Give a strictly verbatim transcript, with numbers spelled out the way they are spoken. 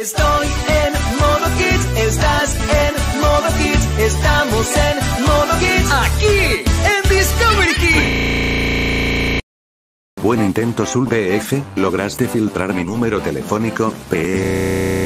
Estoy en modo kids, estás en modo kids, estamos en modo kids, aquí en Discovery Kids. Buen intento, Sul B F, lograste filtrar mi número telefónico, P.